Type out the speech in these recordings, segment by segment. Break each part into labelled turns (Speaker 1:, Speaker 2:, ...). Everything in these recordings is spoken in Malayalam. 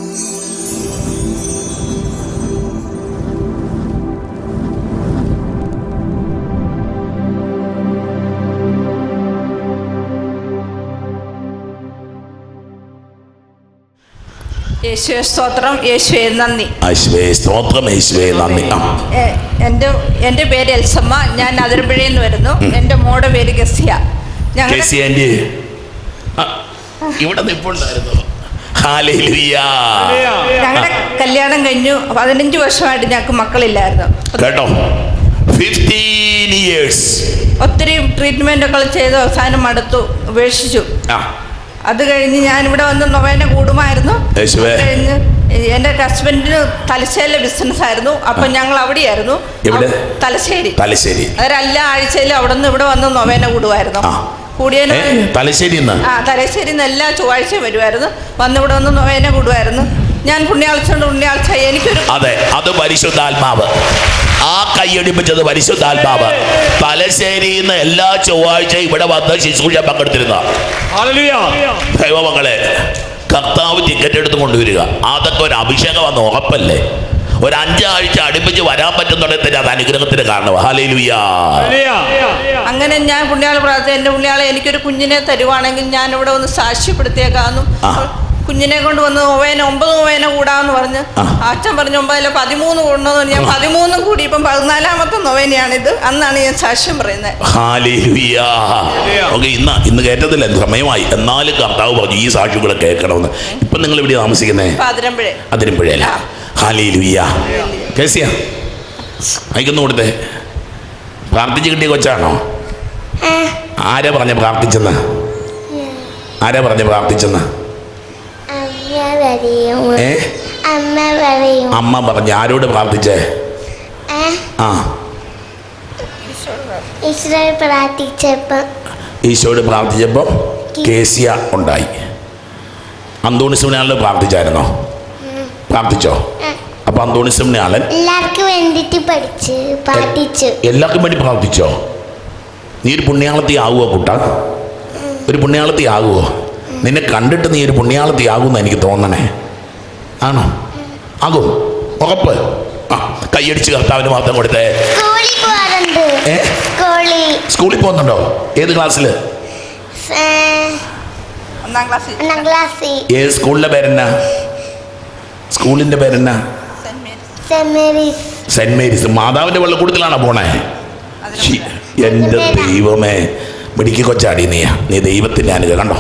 Speaker 1: യേശുവേ സ്തോത്രം, യേശുവേ നന്ദി.
Speaker 2: യേശുവേ സ്തോത്രം, യേശുവേ നന്ദി.
Speaker 1: എൻ്റെ പേര് എൽസമ്മ, ഞാൻ അതിരമ്പുഴയിൽ നിന്ന് വരുന്നു. എൻ്റെ മോടെ പേര് ഗസിയ.
Speaker 2: ഇവിടെ നിൽപ്പുണ്ടായിരുന്നു.
Speaker 1: ഞങ്ങളുടെ കല്യാണം കഴിഞ്ഞു 15 വർഷമായിട്ട് ഞങ്ങൾക്ക് മക്കളില്ലായിരുന്നു
Speaker 2: കേട്ടോ. 15 years.
Speaker 1: ഒത്തിരി ട്രീറ്റ്മെന്റ് ഒക്കെ ചെയ്ത് അവസാനം മടുത്തു, ഉപേക്ഷിച്ചു. അത് കഴിഞ്ഞ് ഞാനിവിടെ വന്ന് നൊവേന കൂടുമായിരുന്നു. കഴിഞ്ഞ് എൻ്റെ ഹസ്ബൻഡിന് തലശ്ശേരിയിലെ ബിസിനസ് ആയിരുന്നു. അപ്പം ഞങ്ങൾ അവിടെയായിരുന്നു, തലശ്ശേരി. അവരെല്ലാ ആഴ്ചയിലും അവിടെ നിന്ന് ഇവിടെ വന്ന് നൊവേന കൂടുമായിരുന്നു. തലശ്ശേരിന്ന് എല്ലാ ചൊവ്വാഴ്ചയും വരുമായിരുന്നു. വന്നിവിടെ വന്ന് നൊവേന കൂടുമായിരുന്നു. ഞാൻ പുണ്യാഴ്ച എനിക്കൊരു
Speaker 2: അത് പരിശുദ്ധാത്മാവ്, ആ കൈയടിപ്പിച്ചത് പരിശുദ്ധാത്മാവ്. തലശ്ശേരിയിൽ നിന്ന് എല്ലാ ചൊവ്വാഴ്ചയും ഇവിടെ വന്ന് ശുശ്രൂഷ പങ്കെടുത്തിരുന്ന ദൈവമക്കളെ, കർത്താവ് ടിക്കറ്റ് എടുത്ത് കൊണ്ടുവരിക. അതൊക്കെ ഒരു അഭിഷേകം വന്ന് ഉറപ്പല്ലേ. ഒരു 5 ആഴ്ച അടുപ്പിച്ച് വരാൻ പറ്റുന്നുണ്ടെങ്കിൽ അത് അനുഗ്രഹത്തിന് കാരണം. ഹല്ലേലൂയ.
Speaker 1: അങ്ങനെ ഞാൻ പുണ്യാളെ പ്രാർത്ഥന, എൻ്റെ പുണ്യാളെ എനിക്കൊരു കുഞ്ഞിനെ തരുവാണെങ്കിൽ ഞാൻ ഇവിടെ ഒന്ന് സാക്ഷ്യപ്പെടുത്തിയേക്കാന്നും. കുഞ്ഞിനെ കൊണ്ട് വന്ന് 9 നൊവേന കൂടാന്ന് പറഞ്ഞ് അച്ഛൻ പറഞ്ഞു 9 13 കൂടണമെന്ന് പറഞ്ഞ് ഞാൻ 13 കൂടി. ഇപ്പം 14ാമത്തെ നൊവേനയാണിത്. അന്നാണ് ഞാൻ സാക്ഷ്യം പറയുന്നത്.
Speaker 2: ഇന്ന് കേട്ടതില്ല, സമയമായി. എന്നാലും കർത്താവ് പറഞ്ഞു ഈ സാക്ഷികളെ കേൾക്കണമെന്ന്. ഇപ്പൊ നിങ്ങൾ ഇവിടെ താമസിക്കുന്നേ? അതിരമ്പുഴയല്ല. ഹല്ലേലൂയ. കേസിയ അയക്കുന്നു കൊടുത്തേ. പ്രാർത്ഥിച്ച് കിട്ടിയ കൊച്ചാണോ? ആരാ പറഞ്ഞ പ്രാർത്ഥിച്ചെന്ന്? അമ്മ പറഞ്ഞു. ആരോട് പ്രാർത്ഥിച്ചേ? ഈശോയോട് പ്രാർത്ഥിച്ചപ്പോ കേസിയ ഉണ്ടായി. അന്തോണിസ്മനാളിൽ പ്രാർത്ഥിച്ചായിരുന്നോ? പ്രാർത്ഥിച്ചോ? അപ്പൊ അന്തോണിസ്മനാളൻ എല്ലാവർക്കും വേണ്ടി പ്രാർത്ഥിച്ചോ? നീ ഒരു പുണ്യാളത്തി ആകുവോ കുട്ട? ഒരു പുണ്യാളത്തി ആകുവോ? നിന്നെ കണ്ടിട്ട് നീ ഒരു പുണ്യാളത്തി ആകുമെന്ന് എനിക്ക് തോന്നണേ. ആണോ? ആകും? ഉറപ്പ്? കൈയടിച്ച് കർത്താവിന് മാത്രം കൊടുത്തേ. സ്കൂളിൽ പോകുന്നുണ്ടോ? ഏത് ക്ലാസ്സില്? ഏത് സ്കൂളിന്റെ പേരെന്നാ? സ്കൂളിന്റെ പേരെന്നാ? Saint Mary's. മാതാവിന്റെ വെള്ളക്കൂടത്തിലാണോ പോണേ? എന്റെ ദൈവമേ, മിടിക്ക് കൊച്ചാടി നീ ദൈവത്തിന്റെ അനുഗ്രഹം കണ്ടോ.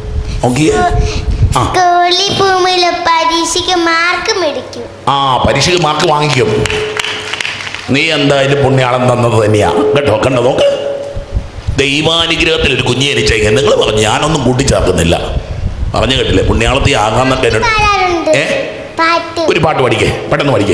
Speaker 2: പരീക്ഷയ്ക്ക് മാർക്ക് വാങ്ങിക്കും. നീ എന്തായാലും പുണ്യാളം തന്നത് തന്നെയാ കേട്ടോ. കണ്ടോ, നോക്ക്. ദൈവാനുഗ്രഹത്തിൽ ഒരു കുഞ്ഞ് ജനിച്ചെങ്കിൽ നിങ്ങൾ പറഞ്ഞു. ഞാനൊന്നും കൂട്ടിച്ചേർക്കുന്നില്ല. പറഞ്ഞു കേട്ടില്ലേ? പുണ്യാളത്തി ആകാന്നൊക്കെ ഒരു പാട്ട് പഠിക്കേ, പെട്ടെന്ന് പഠിക്കേ.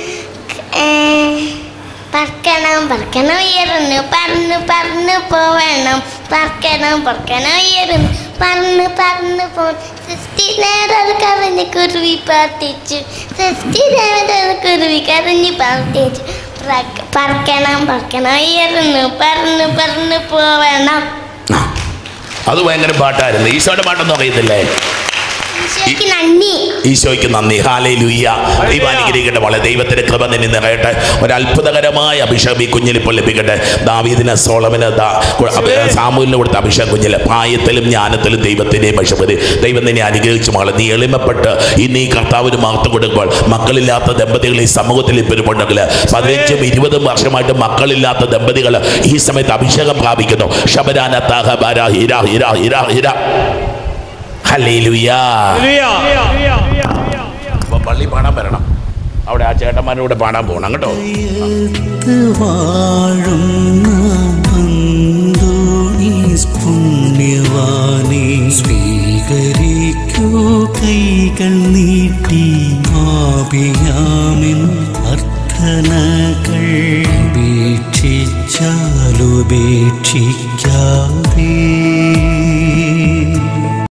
Speaker 3: പറക്കണം പറക്കണം ഉയർന്നു പറന്ന് പറന്ന് പോവണം. പറക്കണം പറക്കണം ഉയർന്നു പറന്ന് പറന്ന് പോ. കരഞ്ഞ് കുരുവി പ്രാർത്ഥിച്ചു. കുരുവി കരഞ്ഞ് പ്രാർത്ഥിച്ചു. പറക്കണം പറക്കണം ഉയർന്നു പറന്ന് പറന്ന് പോവണം.
Speaker 2: അത് ഭയങ്കര പാട്ടായിരുന്നു. ഈശോയുടെ പാട്ടൊന്നും അറിയത്തില്ലേ? ഈശോയ്ക്ക് നന്ദി. ഹല്ലേലൂയ. ദൈവാനുഗ്രഹിക്കട്ടെ. വളരെ ദൈവത്തിന്റെ കൃപ നിന്നെ നിറയട്ടെ. ഒരു അത്ഭുതകരമായ അഭിഷേകം ഈ കുഞ്ഞിൽ ഇപ്പോൾ ലഭിക്കട്ടെ. ദാവീദിന്, സോളമന്, സാമുവേലിന് കൊടുത്ത അഭിഷേകം കുഞ്ഞില് പ്രായത്തിലും ജ്ഞാനത്തിലും ദൈവത്തിന്റെയും പശുപതി. ദൈവം നിന്നെ അനുഗ്രഹിച്ചു മകളെ. നീ എളിമപ്പെട്ട് ഇന്ന് ഈ കർത്താവിന് മഹത്വം കൊടുക്കുമ്പോൾ മക്കളില്ലാത്ത ദമ്പതികൾ ഈ സമൂഹത്തിൽ ഇപ്പോഴും ഉണ്ടെങ്കിൽ 15 20 വർഷമായിട്ട് മക്കളില്ലാത്ത ദമ്പതികൾ ഈ സമയത്ത് അഭിഷേകം പ്രാപിക്കുന്നു. പള്ളി പാടാൻ വരണം. അവിടെ ആ ചേട്ടന്മാരോട് പാടാൻ പോകണം കേട്ടോ.
Speaker 4: സ്വീകരിക്കൂ കൈകൾ നീട്ടി ആപിയാമിൻ അർത്ഥനകൾ. ഉപേക്ഷിച്ചാലുപേക്ഷിക്ക